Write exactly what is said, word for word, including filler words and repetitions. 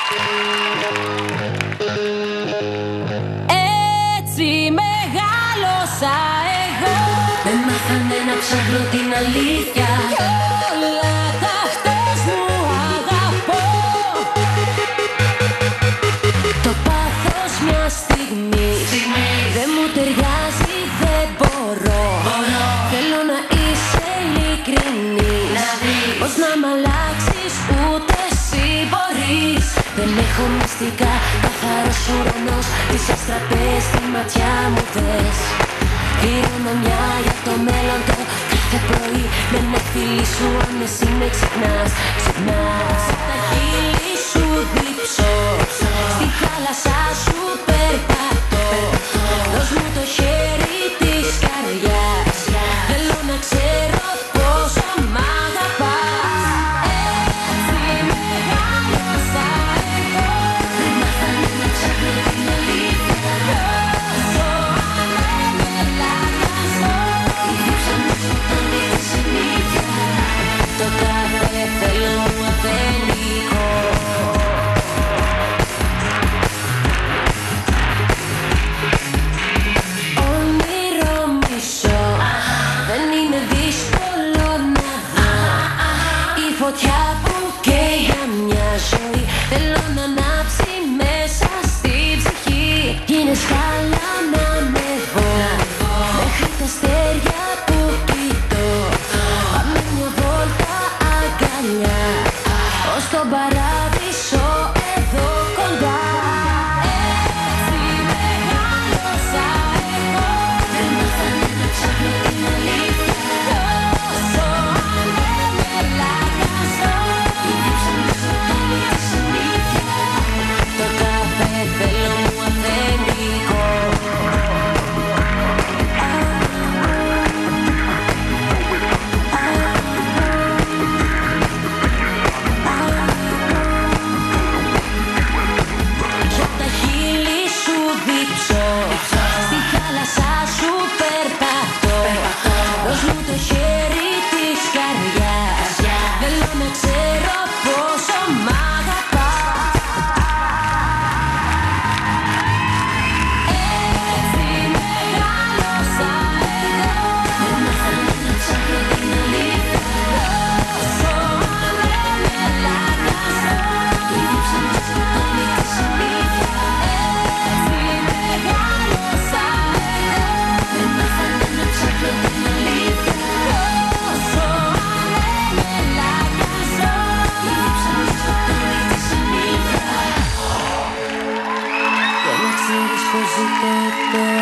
Έτσι μεγάλωσα εγώ. Με μάθανε να ψάχνω την αλήθεια Κι όλα τα χτες μου αγαπώ. Το πάθος μια στιγμή, στιγμή δεν μου ταιριάζει, δεν μπορώ. μπορώ Θέλω να είσαι ειλικρινής, να δεις πως να μ' αλλάξεις ούτε εσύ μπορείς. Δεν έχω μυστικά, καθαρός ουρανός, τις αστραπές στη ματιά μου θες. Χειρονομιά για το μέλλον το κάθε πρωί, με ένα φίλι σου αν εσύ με ξυπνάς. Ξυπνάς, τα χείλη σου δίψω, στη θάλασσα σου περπατώ. Δώσ' μου το χέρι της καρδιάς, θέλω να ξέρω πόσο μ' αγαπάς. Έτσι μεγάλωσα εγώ. Δεν μάθανε να ψάχνω την αλήθεια. Όσο ανέμελαγιάζω, η δίψα μου σκοτώνει τη συνήθεια. Το κάθε θέλω μου αφεντικό. Όνειρο μισό, δεν είναι δύσκολο να δω. Η φωτιά που καίει για μια ζωή, θέλω να ανάψει μέσα στη ψυχή. Είναι σκάλα να με δω, μέχρι τα αστέρια που κοιτώ. Πάμε μια βόλτα αγκαλιά, ως τον παράδεισο εδώ κοντά. Έτσι μεγάλωσα εγώ. Δεν μάθανε να ψάχνω την αλήθεια. Όσο ανέμελαγιάζω, Η δίψα μου σκοτώνει τη συνήθεια. το κάθε θέλω μου αφεντικό. Για τα χείλη σου δίψω, στη θάλασσα σου περπατώ. Δώσ' μου το χέρι της καρδιάς, θέλω να ξέρω πόσο μ' αγαπάς. Έτσι μεγάλωσα εγώ. Δεν μάθανε να ψάχνω την αλήθεια. Όσο ανέμελαγιάζω, Η δίψα μου σκοτώνει τη συνήθεια. έτσι μεγάλωσα εγώ. Δεν μάθανε να ψάχνω την αλήθεια. Όσο ανέμελαγιάζω, Η δίψα μου σκοτώνει τη συνήθεια. για να ξέρεις πως ζητώ τώρα.